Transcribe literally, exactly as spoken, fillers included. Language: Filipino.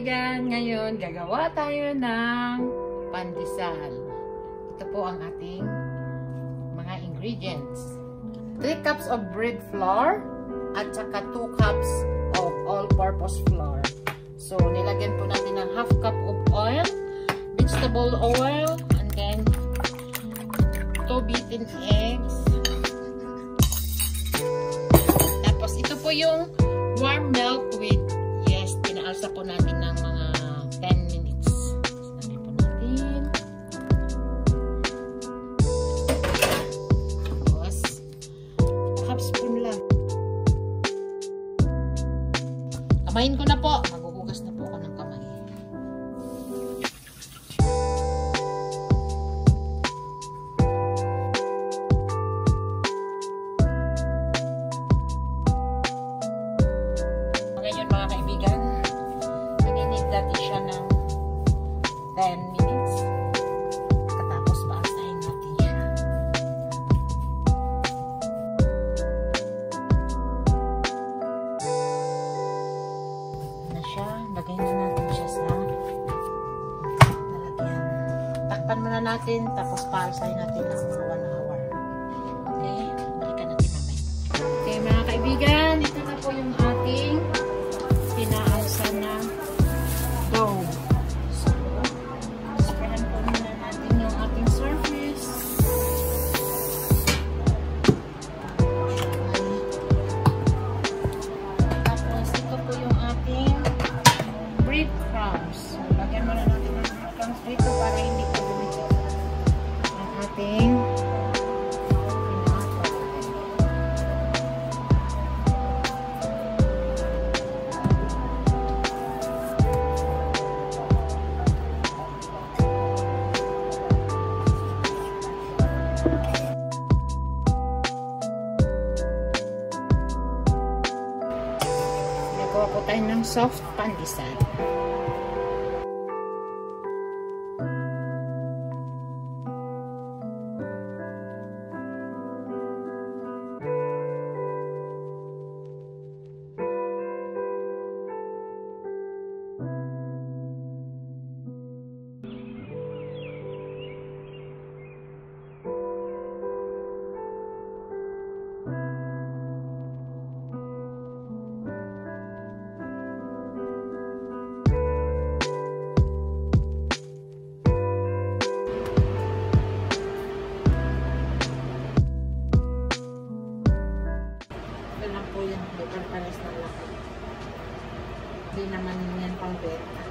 kaibigan, ngayon gagawa tayo ng pandesal. Ito po ang ating mga ingredients. three cups of bread flour at saka two cups of all-purpose flour. So, nilagyan po natin ng half cup of oil, vegetable oil, and then two beaten eggs. Tapos, ito po yung warm milk with, yes, pinaalsa po natin ng mga ten minutes. Lagyan po natin. Tapos, half spoon lang. Kamayin ko na po. Magugugas na po ako ng kamay. Ngayon mga kaibigan, naninid natin siya ng ten minutes. Katapos baasahin natin siya. Na siya, lagay na natin siya sa lalagyan. Takpan muna natin, tapos paasahin natin ng mga one hour. Okay, balikan natin mamaya. Okay mga kaibigan, ito na po yung ating pinaalsa na dough. So, spreadan po muna natin yung ating surface. Tapos, ito po yung ating breadcrumbs. So, lagyan muna natin ng breadcrumbs dito para hindi po dumikit ang ating nagawa po tayo ng soft pandesal. Ito lang po yung pares na lahat. Hindi naman yan pang beta.